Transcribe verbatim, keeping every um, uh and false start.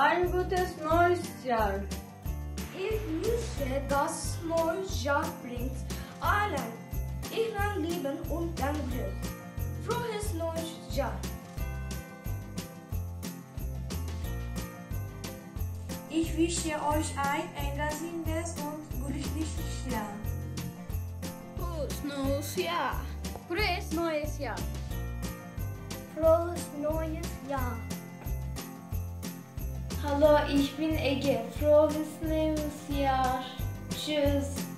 Ein gutes neues Jahr. Ich wünsche, das neue Jahr bringt allen ihren Leben und dann Glück. Frohes neues Jahr. Ich wünsche euch ein engagiert und glückliches Jahr. Frohes neues Jahr. Frohes neues Jahr. Frohes neues Jahr. Hallo, ich bin Ege. Frohes neues Jahr. Tschüss.